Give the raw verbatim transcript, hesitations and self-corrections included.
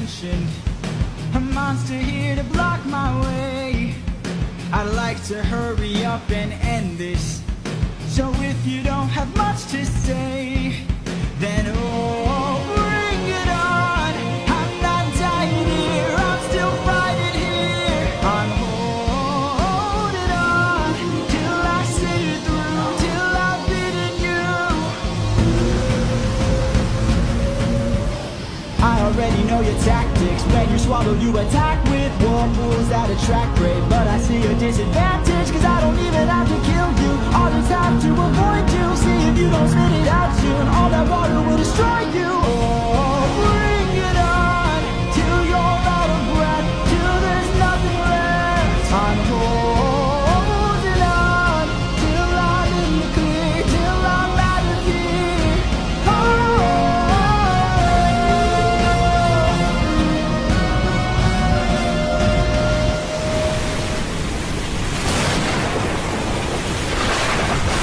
mentioned a monster here to block my way. I'd like to hurry up and end this, so if you don't have much to say, then oh, bring it on. I'm not dying here, I'm still fighting here. I'm holding on till I see it through, till I've beaten you. I already know your tactics. When you swallow, you attack with war moves that attract prey. But I see a disadvantage, cause I don't even have to kill you. All the time to avoid you. See if you don't spit it out soon, all that water will